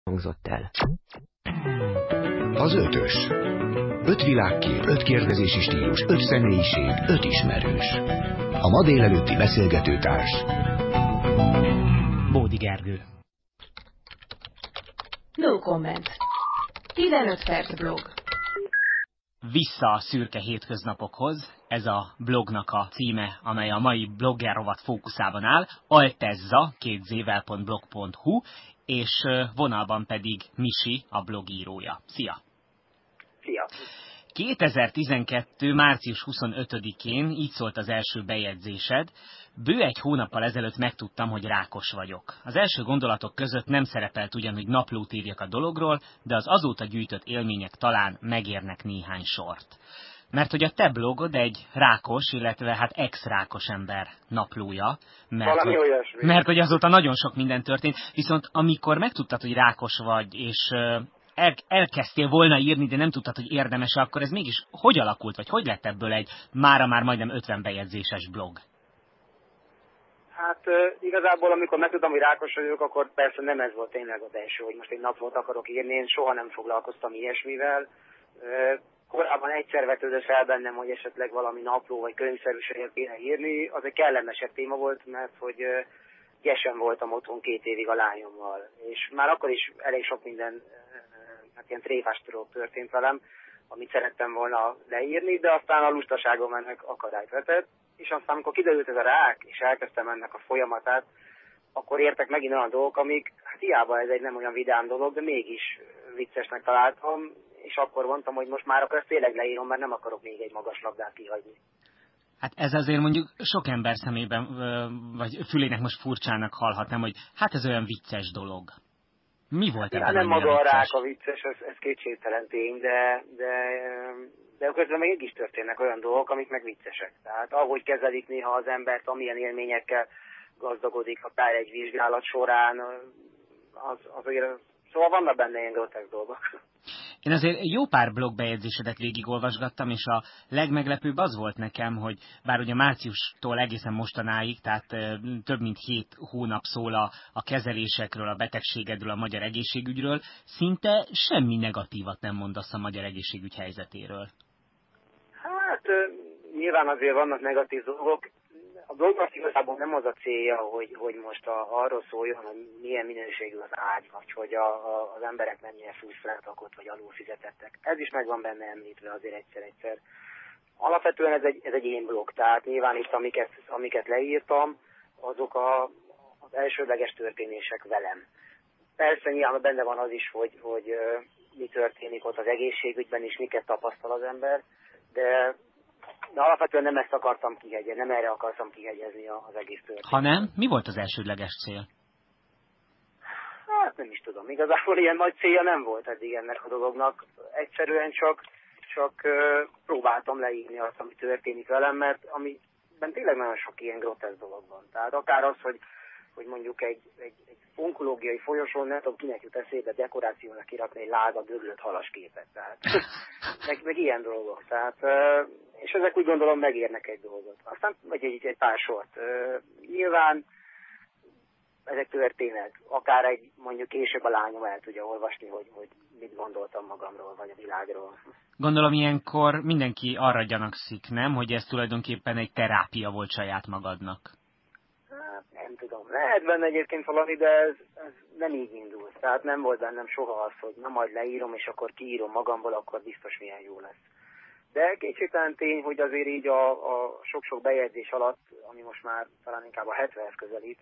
hangzott el. Az ötös. 5 világkép, 5 kérdezési stílus, 5 személyiség, 5 ismerős. A ma délelőtti beszélgetőtárs Bódi Gergő. No comment. 15 perc blog. Vissza a szürke hétköznapokhoz, ez a blognak a címe, amely a mai blogger rovat fókuszában áll, altezza.blog.hu, és vonalban pedig Misi, a blogírója. Szia! Szia! 2012. március 25-én így szólt az első bejegyzésed. Bő egy hónappal ezelőtt megtudtam, hogy rákos vagyok. Az első gondolatok között nem szerepelt ugyan, hogy naplót írjak a dologról, de az azóta gyűjtött élmények talán megérnek néhány sort. Mert hogy a te blogod egy rákos, illetve hát ex-rákos ember naplója, mert hogy azóta nagyon sok minden történt, viszont amikor megtudtad, hogy rákos vagy, és elkezdtél volna írni, de nem tudtad, hogy érdemes, akkor ez mégis hogy alakult, vagy hogy lett ebből egy mára már majdnem 50 bejegyzéses blog? Hát igazából, amikor megtudtam, hogy rákos vagyok, akkor persze nem ez volt tényleg az első, hogy most egy naplót akarok írni, én soha nem foglalkoztam ilyesmivel. Korábban egyszer vetődött fel bennem, hogy esetleg valami napló vagy könyvszerűséget kéne írni, az egy kellemesebb téma volt, mert hogy gyesen voltam otthon 2 évig a lányommal, és már akkor is elég sok minden hát ilyen tréfás dolog történt velem, amit szerettem volna leírni, de aztán a lustaságom ennek akadályt vetett, és aztán amikor kiderült ez a rák, és elkezdtem ennek a folyamatát, akkor értek megint olyan dolgok, amik, hát hiába ez egy nem olyan vidám dolog, de mégis viccesnek találtam, és akkor mondtam, hogy most már akkor ezt tényleg leírom, mert nem akarok még egy magas labdát kihagyni. Hát ez azért mondjuk sok ember szemében, vagy fülének most furcsának hallhatnám, hogy hát ez olyan vicces dolog. Mi volt ebben nem maga vicces? A rák a vicces, ez kétségtelen tény, de közben mégis történnek olyan dolgok, amik meg viccesek. Tehát ahogy kezelik néha az embert, amilyen élményekkel gazdagodik akár egy vizsgálat során, az szóval vannak benne ilyen grotesk dolgok. Én azért jó pár blogbejegyzésedet végigolvasgattam, és a legmeglepőbb az volt nekem, hogy bár ugye márciustól egészen mostanáig, tehát több mint 7 hónap szól a kezelésekről, a betegségedről, a magyar egészségügyről, szinte semmi negatívat nem mondasz a magyar egészségügy helyzetéről. Hát nyilván azért vannak negatív dolgok. A dolgnak igazából nem az a célja, hogy most arról szóljon, hogy milyen minőségű az ágy, vagy hogy az emberek nem ilyen fűszfeltakot, vagy alulfizetettek. Ez is meg van benne említve azért egyszer-egyszer. Alapvetően ez egy én blog, tehát nyilván itt amiket leírtam, azok az elsődleges történések velem. Persze nyilván benne van az is, hogy mi történik ott az egészségügyben, és miket tapasztal az ember, de alapvetően nem ezt akartam kihegyezni, nem erre akartam kihegyezni az egész történet. Ha nem, mi volt az elsődleges cél? Hát nem is tudom. Igazából ilyen nagy célja nem volt eddig ennek a dolognak. Egyszerűen csak próbáltam leírni azt, ami történik velem, mert amiben tényleg nagyon sok ilyen groteszk dolog van. Tehát akár az, hogy mondjuk egy onkológiai folyosón, nem tudom, kinek jut eszébe dekorációnak kirakni egy láda döglött halas képet. Tehát, meg ilyen dolgok. Tehát, és ezek úgy gondolom megérnek egy dolgot. Aztán vagy egy pár sort. Nyilván ezek történnek. Akár mondjuk később a lányom el tudja olvasni, hogy mit gondoltam magamról, vagy a világról. Gondolom ilyenkor mindenki arra gyanakszik, nem? Hogy ez tulajdonképpen egy terápia volt saját magadnak. Nem tudom. Lehet benne egyébként valami, de ez nem így indult. Tehát nem volt bennem soha az, hogy na majd leírom, és akkor kiírom magamból, akkor biztos milyen jó lesz. De kétségtelen tény, hogy azért így a sok-sok bejegyzés alatt, ami most már talán inkább a 70-hez közelít,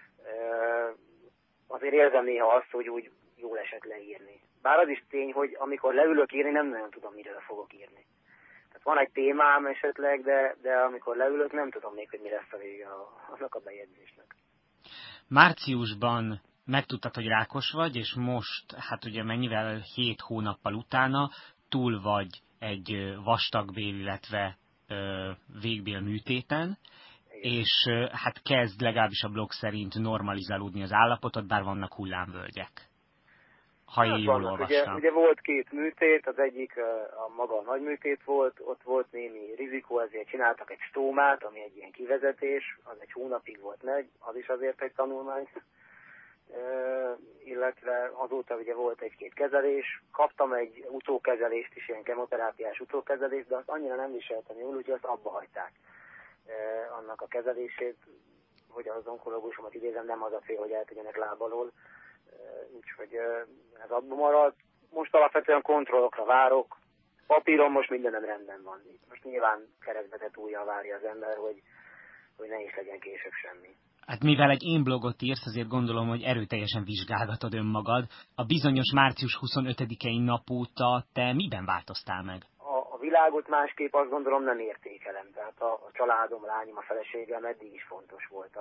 azért érzem néha azt, hogy úgy jól esett leírni. Bár az is tény, hogy amikor leülök írni, nem nagyon tudom, miről fogok írni. Tehát van egy témám esetleg, de amikor leülök, nem tudom még, hogy mi lesz a vége annak a bejegyzésnek. Márciusban megtudtad, hogy rákos vagy, és most, hát ugye mennyivel 7 hónappal utána túl vagy egy vastagbél, illetve végbél műtéten, és hát kezd legalábbis a blog szerint normalizálódni az állapotod, bár vannak hullámvölgyek. Ha én jól olvastam. Ugye volt 2 műtét, az egyik a maga a nagy műtét volt, ott volt némi rizikó, ezért csináltak egy stómát, ami egy ilyen kivezetés, az egy hónapig volt meg, az is azért egy tanulmány. illetve azóta ugye volt egy-két kezelés, kaptam egy utókezelést is, ilyen kemoterápiás utókezelést, de azt annyira nem viseltem jól, úgyhogy azt abba hagyták annak a kezelését, hogy az onkológusomat idézem, nem az a cél, hogy eltegyenek láb alól, úgyhogy ez abba maradt. Most alapvetően kontrollokra várok, papíron most mindenem rendben van. Most nyilván keresztbetett ujjal várja az ember, hogy ne is legyen később semmi. Hát mivel egy én blogot írsz, azért gondolom, hogy erőteljesen vizsgálgatod önmagad. A bizonyos március 25-i nap óta te miben változtál meg? A világot másképp azt gondolom nem értékelem. Tehát a családom, lányom, a feleségem eddig is fontos volt.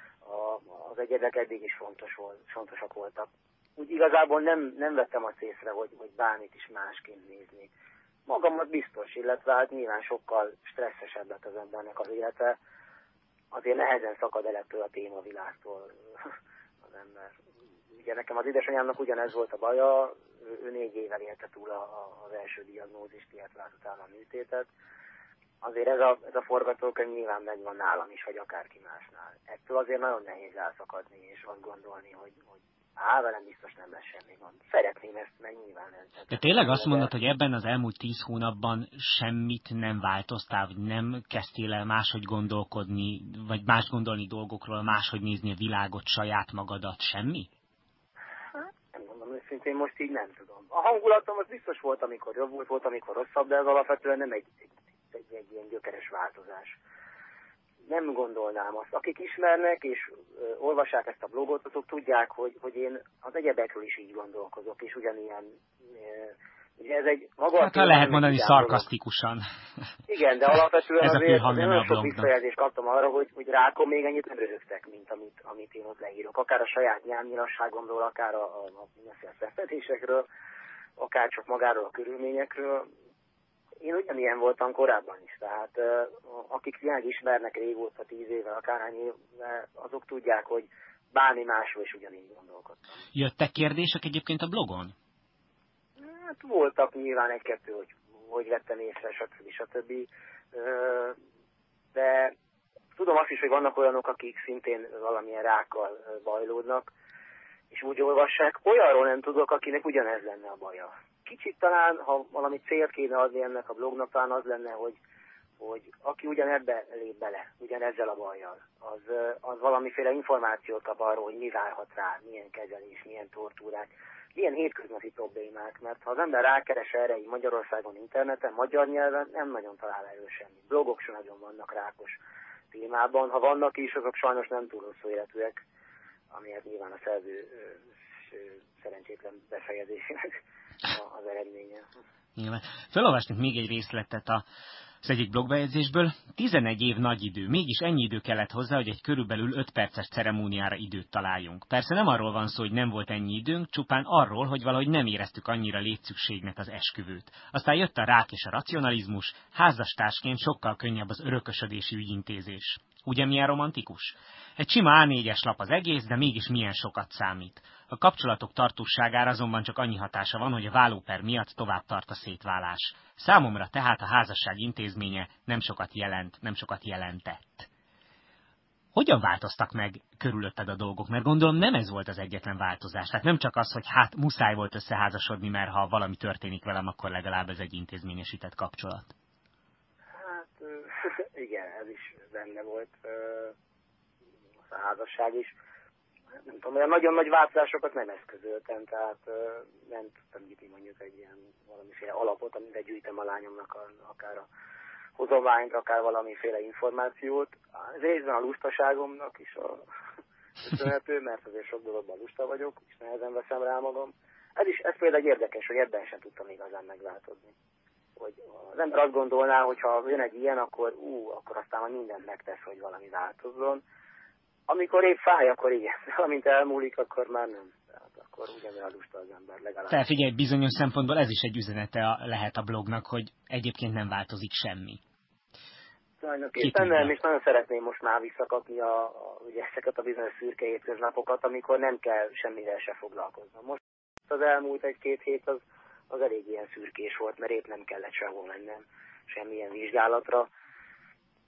Az egyedek eddig is fontosak voltak. Úgy igazából nem vettem azt észre, hogy bármit is másként nézni. Magamat biztos, illetve hát nyilván sokkal stresszesebb lett az embernek az élete. Azért nehezen szakad el ettől a témavilágtól az ember. Ugye nekem az édesanyámnak ugyanez volt a baja, ő 4 évvel élte túl az első diagnózist, illetve utána a műtétet. Azért ez a forgatókönyv nyilván megvan nálam is, vagy akárki másnál. Ettől azért nagyon nehéz elszakadni, és azt gondolni, hogy velem biztos nem lesz semmi gond. Szeretném ezt, meg nyilván ez. De tényleg azt mondod, hogy ebben az elmúlt 10 hónapban semmit nem változtál, vagy nem kezdtél el máshogy gondolkodni, vagy más gondolni dolgokról, máshogy nézni a világot, saját magadat, semmi? Nem mondom őszintén, most így nem tudom. A hangulatom az biztos volt, amikor jobb volt, amikor rosszabb, de ez alapvetően nem egy ilyen gyökeres változás. Nem gondolnám azt. Akik ismernek és olvassák ezt a blogot, azok tudják, hogy én az egyebekről is így gondolkozok, és ugyanilyen... Ugye ez egy maga... Hát lehet mondani szarkasztikusan. Igen, de alapvetően ez azért nagyon sok visszajelzést kaptam arra, hogy rákon még ennyit nem röhögtek, mint amit én ott leírok. Akár a saját nyámnyilasságomról, akár a szenvedésekről, akár csak magáról a körülményekről. Én ugyanilyen voltam korábban is, tehát akik tényleg ismernek régóta, 10 éve, akárhány éve, azok tudják, hogy bármi másról is ugyanígy gondolkodtam. Jöttek kérdések egyébként a blogon? Hát voltak nyilván egy-kettő, hogy vettem észre, stb. De tudom azt is, hogy vannak olyanok, akik szintén valamilyen rákkal bajlódnak, és úgy olvassák. Olyanról nem tudok, akinek ugyanez lenne a baja. Kicsit talán, ha valami célt kéne adni ennek a blognak, talán az lenne, hogy aki ugyanebbe lép bele, ugyanezzel a bajjal, az valamiféle információt kap arról, hogy mi várhat rá, milyen kezelés, milyen tortúrák, milyen hétköznapi problémák, mert ha az ember rákeres erre így Magyarországon, interneten, magyar nyelven, nem nagyon talál erről semmit. Blogok sem nagyon vannak rákos témában, ha vannak is, azok sajnos nem túl hosszú életűek, amiért nyilván a szerző szerencsétlen befejezésének az eredménye. Nyilván. Felolvastunk még egy részletet az egyik blogbejegyzésből. 11 év nagy idő, mégis ennyi idő kellett hozzá, hogy egy körülbelül 5 perces ceremóniára időt találjunk. Persze nem arról van szó, hogy nem volt ennyi időnk, csupán arról, hogy valahogy nem éreztük annyira létszükségnek az esküvőt. Aztán jött a rák és a racionalizmus, házastársként sokkal könnyebb az örökösödési ügyintézés. Ugye milyen romantikus? Egy sima A4-es lap az egész, de mégis milyen sokat számít. A kapcsolatok tartóságára azonban csak annyi hatása van, hogy a vállóper miatt tovább tart a szétválás. Számomra tehát a házasság intézménye nem sokat jelent, nem sokat jelentett. Hogyan változtak meg körülötted a dolgok? Mert gondolom nem ez volt az egyetlen változás. Tehát nem csak az, hogy hát muszáj volt összeházasodni, mert ha valami történik velem, akkor legalább ez egy intézményesített kapcsolat. Hát igen, ez is benne volt. A házasság is. Nem tudom, olyan nagyon nagy változásokat nem eszközöltem, tehát nem tudtam nyitni mondjuk egy ilyen valamiféle alapot, amivel gyűjtem a lányomnak akár a hozományt, akár valamiféle információt. Ez részben a lustaságomnak is köszönhető, mert azért sok dologban lusta vagyok, és nehezen veszem rá magam. Ez például érdekes, hogy ebben sem tudtam igazán megváltozni. Hogy az ember azt gondolná, hogy ha jön egy ilyen, akkor aztán majd mindent megtesz, hogy valami változzon. Amikor épp fáj, akkor igen. Amint elmúlik, akkor már nem. Tehát akkor ugyanolyan lusta az ember legalább. Tehát figyelj, bizonyos szempontból ez is egy üzenete lehet a blognak, hogy egyébként nem változik semmi. Tulajdonképpen nem, és nagyon szeretném most már visszakapni ugye ezeket a bizonyos szürke hétköznapokat, amikor nem kell semmivel se foglalkoznom. Most az elmúlt 1-2 hét az elég ilyen szürkés volt, mert épp nem kellett sehol mennem semmilyen vizsgálatra.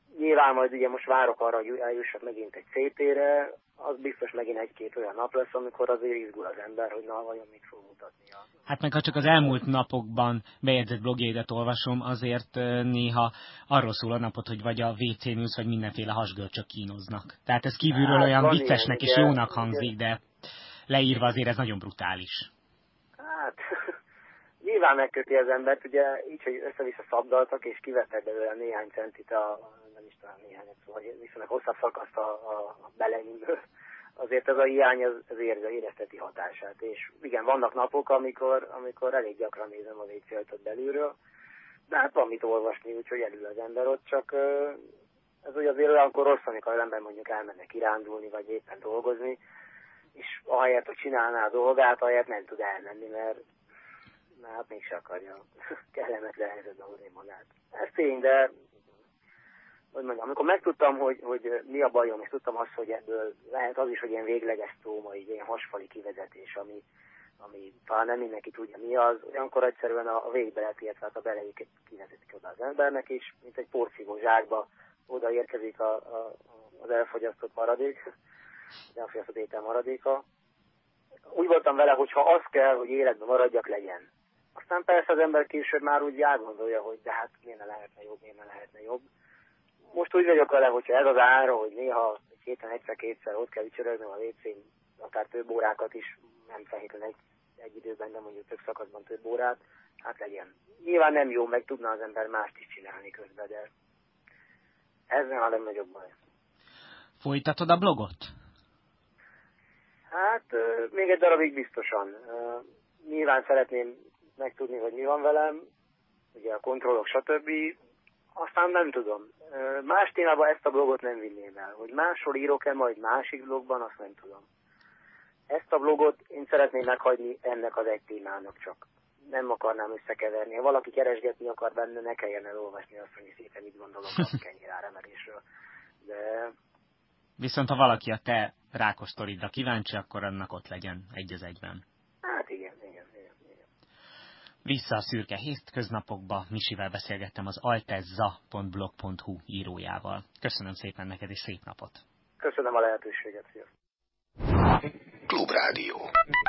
Nyilván majd ugye most várok arra, hogy eljussak megint egy CT-re, az biztos megint egy-két olyan nap lesz, amikor azért izgul az ember, hogy na, vajon mit fog mutatni. Hát meg ha csak az elmúlt napokban bejegyzett blogjaidat olvasom, azért néha arról szól a napot, hogy vagy a WC News, vagy mindenféle hasgörcsök kínoznak. Tehát ez kívülről olyan viccesnek és jónak hangzik, de leírva azért ez nagyon brutális. Hát, nyilván megköti az embert, ugye így, hogy össze-vissza szabdaltak, és kivettek belőle néhány centit nem is talán néhányat, szóval viszonylag hosszabb szakaszt a belenyűből. Azért ez a hiány az érezteti hatását. És igen, vannak napok, amikor elég gyakran nézem a WC-t belülről, de hát van mit olvasni, úgyhogy elül az ember ott, csak ez ugye azért olyankor rossz, amikor az ember mondjuk elmenne kirándulni, vagy éppen dolgozni, és ahelyett, hogy csinálná a dolgát, ahelyett nem tud elmenni, mert hát mégse akarja kellemetlen helyzetbe hozni magát. Ez tény, de hogy mondjam, amikor megtudtam, hogy mi a bajom, és tudtam azt, hogy ebből lehet az is, hogy ilyen végleges tróma, így ilyen hasfali kivezetés, ami talán nem mindenki tudja mi az, olyankor egyszerűen a végbelet, illetve a belejéket kivezetik oda az embernek is, mint egy porszívó zsákba oda érkezik az elfogyasztott maradék, az elfogyasztott étel maradéka. Úgy voltam vele, hogy ha az kell, hogy életben maradjak, legyen. Aztán persze az ember később már úgy elgondolja, hogy de hát miért ne lehetne jobb. Most úgy vagyok vele, hogyha ez az ára, hogy néha egy héten egyszer-kétszer ott kell ücsörögnem a WC-n, akár több órákat is, nem feltétlenül egy időben, de mondjuk több szakaszban több órát, hát legyen. Nyilván nem jó, meg tudna az ember mást is csinálni közben, de ez nem a legnagyobb baj. Folytatod a blogot? Hát még egy darabig biztosan. Nyilván szeretném megtudni, hogy mi van velem, ugye a kontrollok, stb. Aztán nem tudom. Más témában ezt a blogot nem vinném el. Hogy máshol írok-e majd másik blogban, azt nem tudom. Ezt a blogot én szeretném meghagyni ennek az egy témának csak. Nem akarnám összekeverni. Ha valaki keresgetni akar benne, ne kelljen elolvasni azt, hogy szépen mit gondolok a kenyéráremelésről. De... Viszont ha valaki a te rákos sztoridra kíváncsi, akkor annak ott legyen egy az egyben. Hát igen. Vissza a szürke hétköznapokba, Misivel beszélgettem az altezza.blog.hu írójával. Köszönöm szépen neked, és szép napot! Köszönöm a lehetőséget, szia! Klubrádió.